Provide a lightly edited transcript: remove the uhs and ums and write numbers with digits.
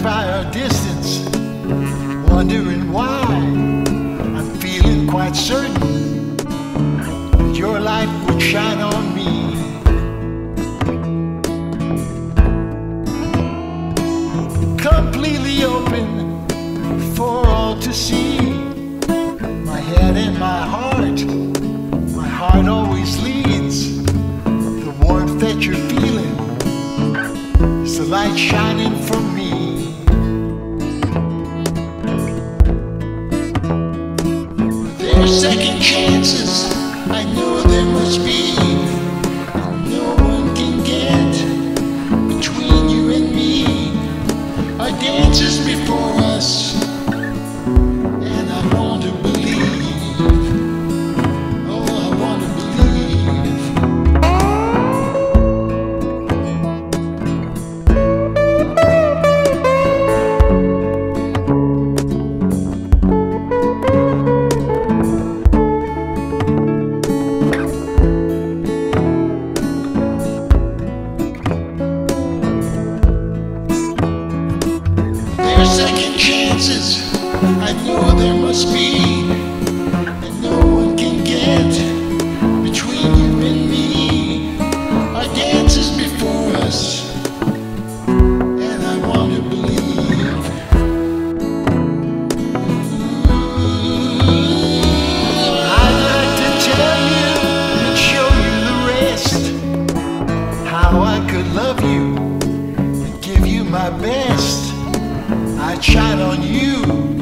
by our distance, wondering why. I'm feeling quite certain that your light would shine on me. Completely open for all to see. My head and my heart always leads. The warmth that you're feeling is the light shining from me. There's second chances, I know there must be. No one can get between you and me. Our dance is before us, and I want to believe. Oh, I want to believe. There's second chances, I know there must be, and no one can get between you and me. Our dance is before us, and I want to believe. I'd like to tell you and show you the rest, how I could love you and give you my best. I'd shine on you